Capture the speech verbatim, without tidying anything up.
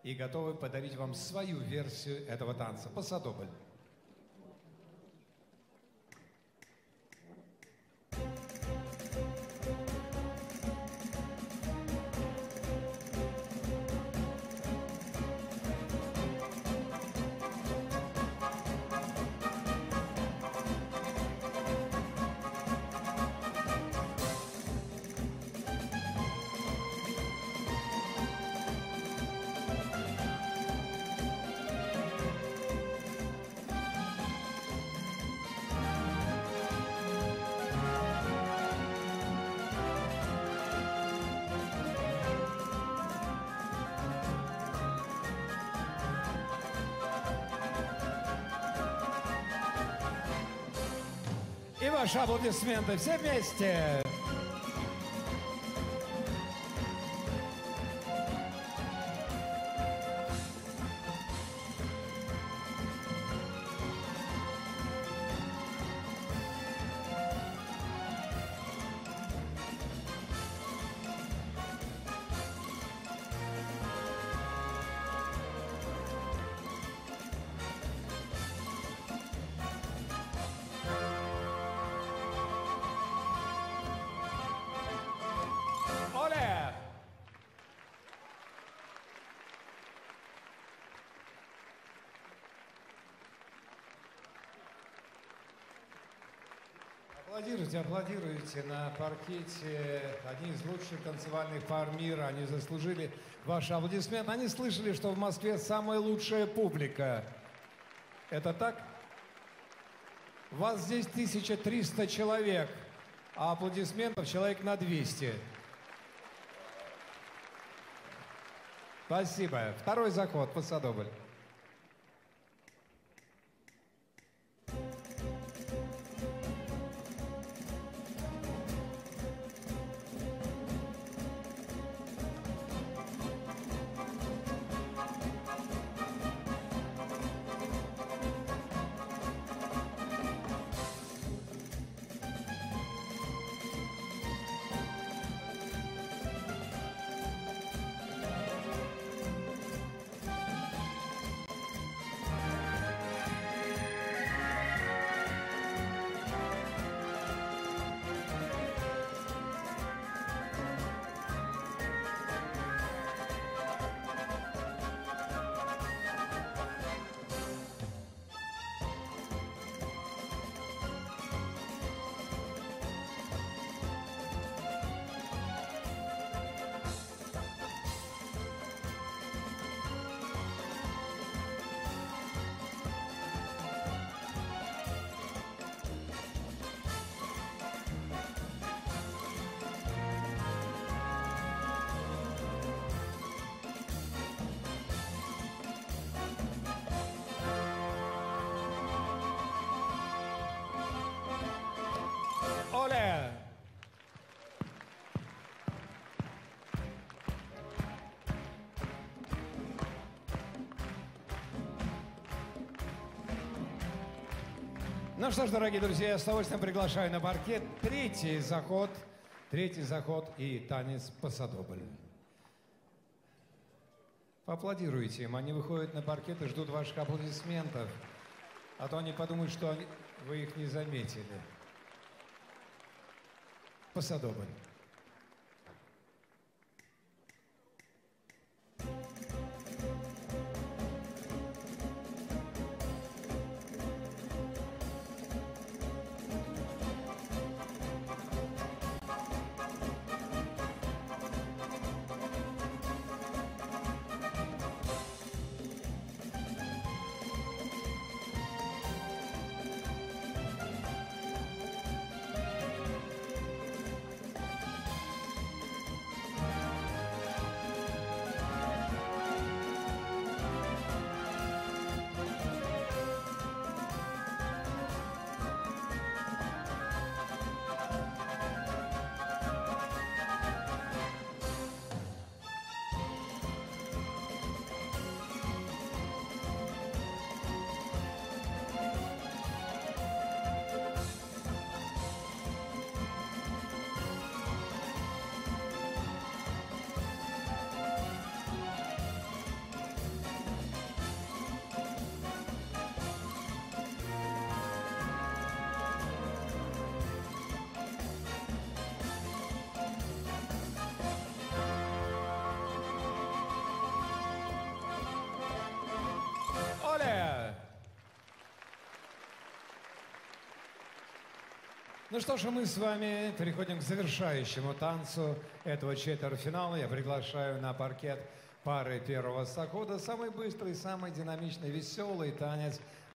и готовы подарить вам свою версию этого танца. Пасадобль. И ваши аплодисменты все вместе. Оле! Аплодируйте, аплодируйте. На паркете одни из лучших танцевальных пар мира. Они заслужили ваши аплодисменты. Они слышали, что в Москве самая лучшая публика. Это так? Вас здесь тысяча триста человек, а аплодисментов человек на двести. Спасибо. Второй заход, пасадобль. Оле! Ну что ж, дорогие друзья, я с удовольствием приглашаю на паркет третий заход, третий заход и танец пасадобль. Поаплодируйте им, они выходят на паркет и ждут ваших аплодисментов, а то они подумают, что они, вы их не заметили. Пасадобль. Ну что ж, мы с вами переходим к завершающему танцу этого четвертьфинала. Я приглашаю на паркет пары первого сохода. Самый быстрый, самый динамичный, веселый танец